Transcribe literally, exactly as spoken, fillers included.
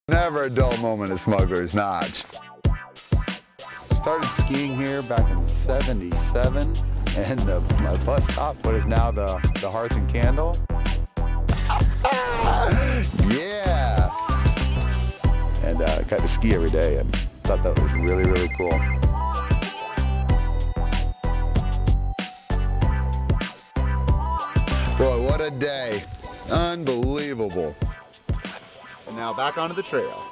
Never a dull moment at Smuggler's Notch. Started skiing here back in seventy-seven, and the, my bus stop, what is now the, the Hearth and Candle. Yeah! And uh, got to ski every day, and thought that was really, really cool. Boy, what a day. Unbelievable. And now back onto the trail.